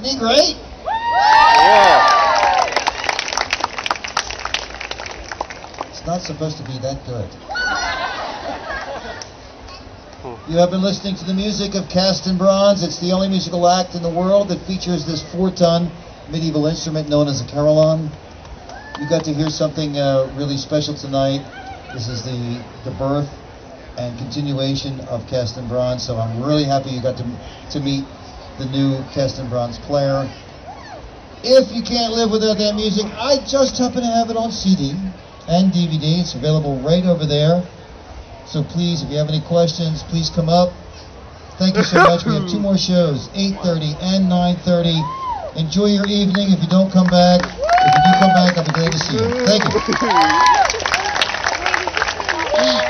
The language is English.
be great? Yeah. It's not supposed to be that good. You have been listening to the music of Cast in Bronze. It's the only musical act in the world that features this 4-ton medieval instrument known as a carillon. You got to hear something really special tonight. This is the birth and continuation of Cast in Bronze, so I'm really happy you got to meet the new Cast in Bronze player. If you can't live without that music, I just happen to have it on CD and DVD. It's available right over there. So please, if you have any questions, please come up. Thank you so much. We have 2 more shows, 8:30 and 9:30. Enjoy your evening. If you don't come back, if you do come back, I'll be glad to see you. Thank you.